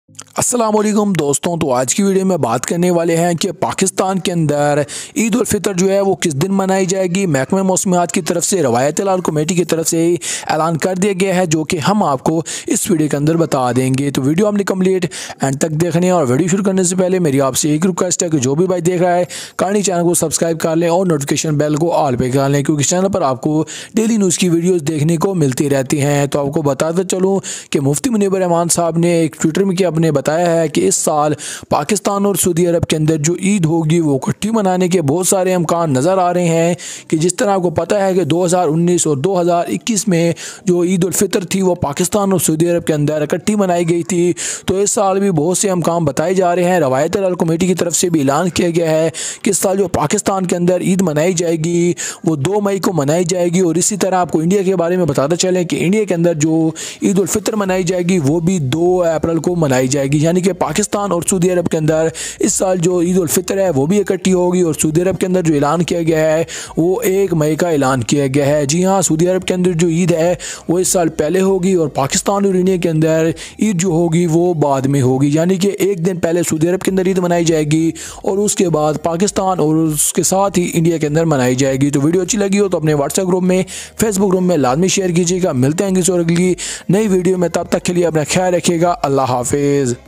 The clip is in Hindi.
अस्सलाम वालेकुम दोस्तों। तो आज की वीडियो में बात करने वाले हैं कि पाकिस्तान के अंदर ईद उल फितर जो है वो किस दिन मनाई जाएगी। महकमा मौसमियात की तरफ से रवायत लाल कमेटी की तरफ से ऐलान कर दिया गया है, जो कि हम आपको इस वीडियो के अंदर बता देंगे। तो वीडियो हमने कम्प्लीट एंड तक देखने हैं। और वीडियो शुरू करने से पहले मेरी आपसे एक रिक्वेस्ट है कि जो भी भाई देख रहा है कहानी चैनल को सब्सक्राइब कर लें और नोटिफिकेशन बेल को ऑल पे कर लें, क्योंकि चैनल पर आपको डेली न्यूज़ की वीडियोज़ देखने को मिलती रहती हैं। तो आपको बताते चलूँ कि मुफ्ती मुनीबर रहमान साहब ने एक ट्विटर में अपने बताया है कि इस साल पाकिस्तान और सऊदी अरब के अंदर जो ईद होगी वो इकट्ठी मनाने के बहुत सारे इम्कान नज़र आ रहे हैं। कि जिस तरह आपको पता है कि 2019 और 2021 में जो ईद उल फितर थी वो पाकिस्तान और सऊदी अरब के अंदर इकट्ठी मनाई गई थी। तो इस साल भी बहुत से इम्कान बताए जा रहे हैं। रवायत लाल कमेटी की तरफ से भी ऐलान किया गया है कि इस साल जो पाकिस्तान के अंदर ईद मनाई जाएगी वो 2 मई को मनाई जाएगी। और इसी तरह आपको इंडिया के बारे में बताते चलें कि इंडिया के अंदर जो ईद उल फितर मनाई जाएगी वो भी 2 अप्रैल को मनाई जाएगी। यानी कि पाकिस्तान और सऊदी अरब के अंदर इस साल जो ईद उल फितर है वो भी इकट्ठी होगी। और सऊदी अरब के अंदर जो ऐलान किया गया है वो 1 मई का ऐलान किया गया है। जी हाँ, सऊदी अरब के अंदर जो ईद है वो इस साल पहले होगी और पाकिस्तान और इंडिया के अंदर ईद जो होगी वो बाद में होगी। यानी कि एक दिन पहले सऊदी अरब के अंदर ईद मनाई जाएगी और उसके बाद पाकिस्तान और उसके साथ ही इंडिया के अंदर मनाई जाएगी। तो वीडियो अच्छी लगी हो तो अपने व्हाट्सएप ग्रुप में, फेसबुक ग्रुप में लाजमी शेयर कीजिएगा। मिलते हैं किसी और अगली नई वीडियो में, तब तक के लिए अपना ख्याल रखिएगा। अल्लाह हाफिज़।